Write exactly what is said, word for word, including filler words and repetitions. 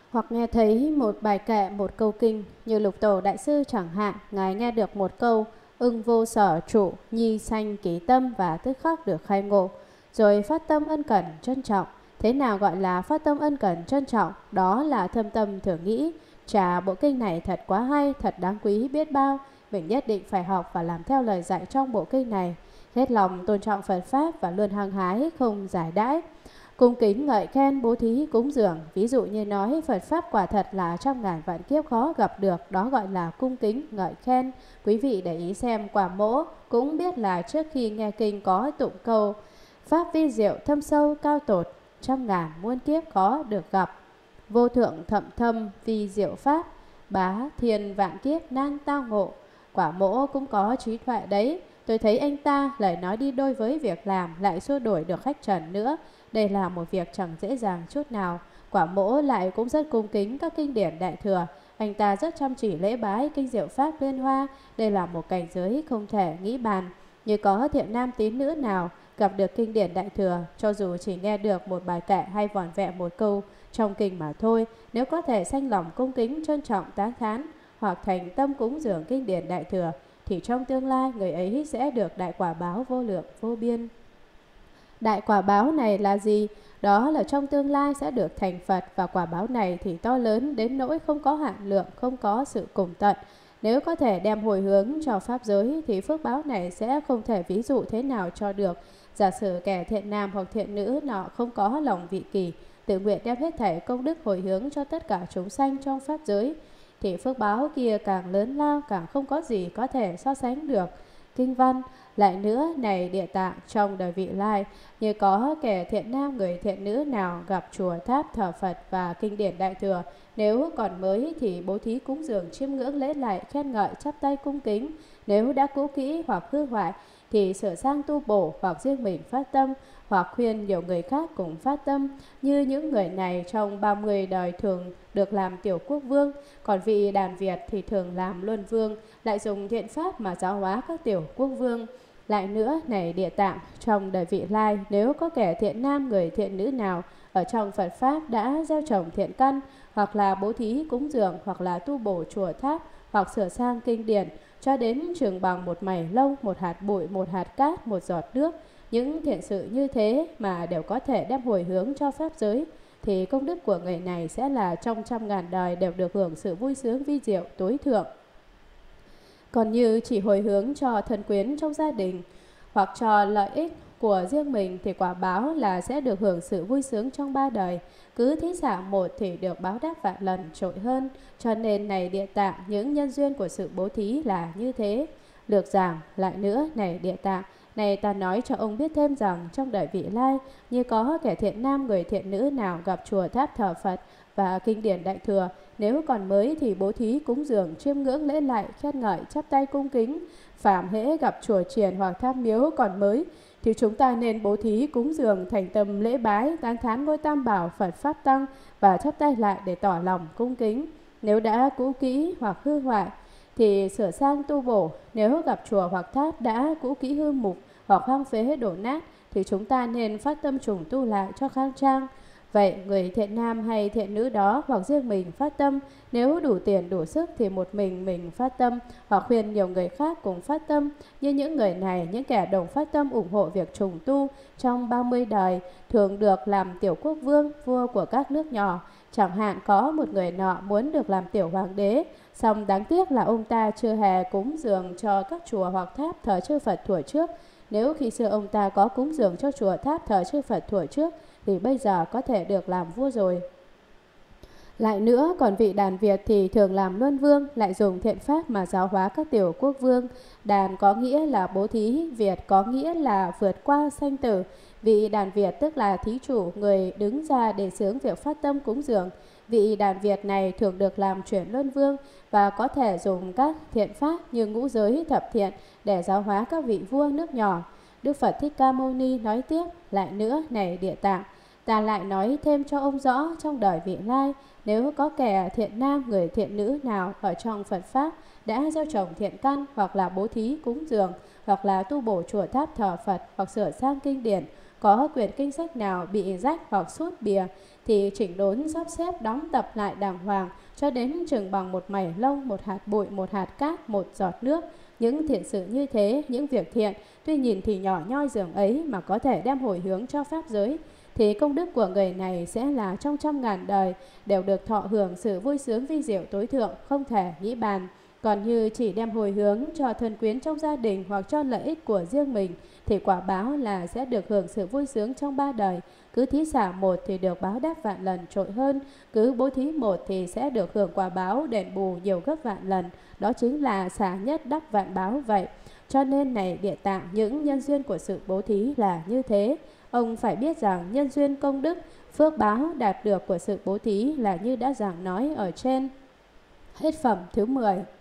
hoặc nghe thấy một bài kệ, một câu kinh. Như Lục Tổ Đại Sư chẳng hạn, Ngài nghe được một câu ưng vô sở trụ, nhi sanh ký tâm và tức khắc được khai ngộ, rồi phát tâm ân cần trân trọng. Thế nào gọi là phát tâm ân cần trân trọng? Đó là thâm tâm thường nghĩ, chà, bộ kinh này thật quá hay, thật đáng quý biết bao, mình nhất định phải học và làm theo lời dạy trong bộ kinh này. Hết lòng tôn trọng Phật Pháp và luôn hăng hái không giải đãi, cung kính ngợi khen bố thí cúng dường. Ví dụ như nói Phật Pháp quả thật là trăm ngàn vạn kiếp khó gặp được, đó gọi là cung kính ngợi khen. Quý vị để ý xem, Quả Mỗ cũng biết là trước khi nghe kinh có tụng câu Pháp vi diệu thâm sâu cao tột, trăm ngàn muôn kiếp khó được gặp, vô thượng thậm thâm vi diệu Pháp, bá thiên vạn kiếp nan tao ngộ. Quả Mỗ cũng có trí tuệ đấy. Tôi thấy anh ta lời nói đi đôi với việc làm, lại xua đuổi được khách trần nữa. Đây là một việc chẳng dễ dàng chút nào. Quả Mỗ lại cũng rất cung kính các kinh điển Đại Thừa. Anh ta rất chăm chỉ lễ bái kinh diệu Pháp Liên Hoa. Đây là một cảnh giới không thể nghĩ bàn. Như có thiện nam tín nữ nào gặp được kinh điển Đại Thừa, cho dù chỉ nghe được một bài kệ hay vỏn vẹn một câu trong kinh mà thôi, nếu có thể sanh lòng cung kính trân trọng tán thán hoặc thành tâm cúng dường kinh điển Đại Thừa, thì trong tương lai người ấy sẽ được đại quả báo vô lượng vô biên. Đại quả báo này là gì? Đó là trong tương lai sẽ được thành Phật, và quả báo này thì to lớn đến nỗi không có hạn lượng, không có sự cùng tận. Nếu có thể đem hồi hướng cho Pháp giới thì phước báo này sẽ không thể ví dụ thế nào cho được. Giả sử kẻ thiện nam hoặc thiện nữ nọ không có lòng vị kỷ, tự nguyện đem hết thảy công đức hồi hướng cho tất cả chúng sanh trong Pháp giới, thì phước báo kia càng lớn lao, càng không có gì có thể so sánh được. Kinh văn lại nữa, này Địa Tạng, trong đời vị lai, như có kẻ thiện nam người thiện nữ nào gặp chùa tháp thờ Phật và kinh điển Đại Thừa, nếu còn mới thì bố thí cúng dường chiêm ngưỡng lễ lại khen ngợi chắp tay cung kính. Nếu đã cũ kỹ hoặc hư hoại thì sửa sang tu bổ, hoặc riêng mình phát tâm, hoặc khuyên nhiều người khác cùng phát tâm. Như những người này trong ba mươi đời thường được làm tiểu quốc vương, còn vị đàn Việt thì thường làm luân vương, lại dùng thiện pháp mà giáo hóa các tiểu quốc vương. Lại nữa, này Địa Tạng, trong đời vị lai, nếu có kẻ thiện nam người thiện nữ nào ở trong Phật Pháp đã gieo trồng thiện căn, hoặc là bố thí cúng dường, hoặc là tu bổ chùa tháp, hoặc sửa sang kinh điển, cho đến chừng bằng một mảy lông, một hạt bụi, một hạt cát, một giọt nước, những thiện sự như thế mà đều có thể đem hồi hướng cho Pháp giới, thì công đức của người này sẽ là trong trăm ngàn đời đều được hưởng sự vui sướng vi diệu tối thượng. Còn như chỉ hồi hướng cho thân quyến trong gia đình hoặc cho lợi ích của riêng mình thì quả báo là sẽ được hưởng sự vui sướng trong ba đời. Cứ thí xả một thì được báo đáp vạn lần trội hơn. Cho nên này Địa Tạng, những nhân duyên của sự bố thí là như thế. Lược giảng lại nữa, này Địa Tạng, này ta nói cho ông biết thêm rằng trong đời vị lai, như có kẻ thiện nam người thiện nữ nào gặp chùa tháp thờ Phật và kinh điển Đại Thừa, nếu còn mới thì bố thí cúng dường chiêm ngưỡng lễ lại khen ngợi chắp tay cung kính. Phạm hễ gặp chùa chiền hoặc tháp miếu còn mới thì chúng ta nên bố thí cúng dường thành tâm lễ bái tán thán ngôi Tam Bảo Phật Pháp Tăng và chắp tay lại để tỏ lòng cung kính. Nếu đã cũ kỹ hoặc hư hoại thì sửa sang tu bổ. Nếu gặp chùa hoặc tháp đã cũ kỹ hư mục hoặc hoang phế đổ nát thì chúng ta nên phát tâm trùng tu lại cho khang trang. Vậy người thiện nam hay thiện nữ đó hoặc riêng mình phát tâm, nếu đủ tiền đủ sức thì một mình mình phát tâm, hoặc khuyên nhiều người khác cùng phát tâm. Như những người này, những kẻ đồng phát tâm ủng hộ việc trùng tu trong ba mươi đời, thường được làm tiểu quốc vương, vua của các nước nhỏ. Chẳng hạn có một người nọ muốn được làm tiểu hoàng đế, song đáng tiếc là ông ta chưa hề cúng dường cho các chùa hoặc tháp thờ chư Phật thuở trước. Nếu khi xưa ông ta có cúng dường cho chùa tháp thờ chư Phật thuở trước thì bây giờ có thể được làm vua rồi. Lại nữa, còn vị đàn Việt thì thường làm luân vương, lại dùng thiện pháp mà giáo hóa các tiểu quốc vương. Đàn có nghĩa là bố thí, Việt có nghĩa là vượt qua sanh tử. Vị đàn Việt tức là thí chủ, người đứng ra để xướng việc phát tâm cúng dường. Vị đàn Việt này thường được làm chuyển luân vương và có thể dùng các thiện pháp như ngũ giới thập thiện để giáo hóa các vị vua nước nhỏ. Đức Phật Thích Ca Mâu Ni nói tiếp, lại nữa, này Địa Tạng, ta lại nói thêm cho ông rõ trong đời vị lai, nếu có kẻ thiện nam người thiện nữ nào ở trong Phật Pháp đã gieo trồng thiện căn, hoặc là bố thí cúng dường, hoặc là tu bổ chùa tháp thờ Phật, hoặc sửa sang kinh điển, có quyển kinh sách nào bị rách hoặc sút bìa thì chỉnh đốn sắp xếp đóng tập lại đàng hoàng cho đến chừng bằng một mảy lông, một hạt bụi, một hạt cát, một giọt nước. Những thiện sự như thế, những việc thiện, tuy nhìn thì nhỏ nhoi dường ấy mà có thể đem hồi hướng cho pháp giới, thì công đức của người này sẽ là trong trăm ngàn đời đều được thọ hưởng sự vui sướng vi diệu tối thượng, không thể nghĩ bàn. Còn như chỉ đem hồi hướng cho thân quyến trong gia đình hoặc cho lợi ích của riêng mình, thì quả báo là sẽ được hưởng sự vui sướng trong ba đời. Cứ thí xả một thì được báo đáp vạn lần trội hơn, cứ bố thí một thì sẽ được hưởng quả báo đền bù nhiều gấp vạn lần. Đó chính là xả nhất đắc vạn báo vậy. Cho nên này Địa Tạng, những nhân duyên của sự bố thí là như thế. Ông phải biết rằng nhân duyên công đức, phước báo đạt được của sự bố thí là như đã giảng nói ở trên. Hết phẩm thứ mười.